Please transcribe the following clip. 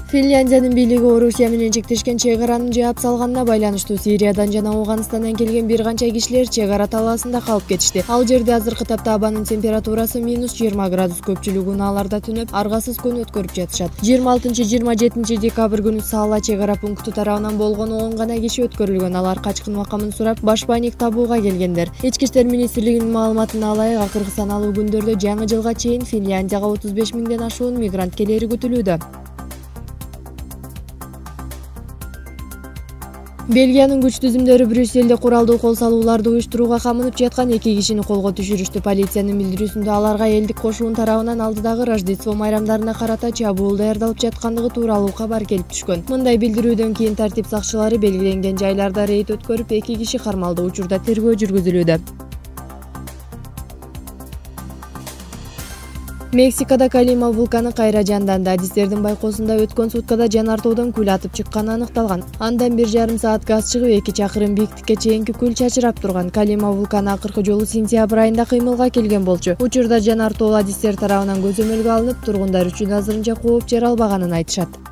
Финляндиянын бийлиги Орусия менен чектешкен чек аранын жаап салганына байланыштуу Сириядан жана Ауганистандан келген бир канча кишилер чек ара талаасында калып кетишти. Ал жерде азыркы тапта абанын температурасы -20 градус, көпчүлүгү унааларда түнөп, аргасыз күн өткөрүп жатышат. 26-27 декабрь күнү Саала чек ара пункту тарабынан болгону 10 гана киши өткөрүлгөн. Алар качкын макамын сурап, башпайник табууга келгендер. Ички иштер министрлигинин маалыматына ылайык, акыркы саналуу күндөрдө жаңы жылга чейин Финляндияга 35 миңден ашуун мигрант келери күтүлүүдө. Бельгиянын күч түзүмдөрү Брюсселде куралдуу кол салууларды уюштурууга камынып жаткан 2 кишини колго түшүрүштү. Полициянын билдирүүсүндө аларга элдик кошуун тарабынан алдыдагы Рождество майрамдарына карата чабуул даярдалып жаткандыгы тууралуу кабар келип түшкөн. Мындай билдирүүдөн кийин тартип сакчылары белгиленген жайларда рейд өткөрүп, 2 киши кармалды. Учурда тергөө жүргүзүлүүдө. Мексикада Колима вулканы кайра жанданды. Адистердин байкоосунда өткөн суткада жанар тоодон күл атып чыкканы аныкталган. Андан 1,5 саат газ чыгып, 2 чакырым бийиктикке чейинки күл чачырап турган. Колима вулканы акыркы жолу сентябрь айында кыймылга келген болчу. Учурда жанар тоо адистер тарабынан көзөмөлгө алынып, тургундар үчүн азырынча кооп жаралбаганын айтышат.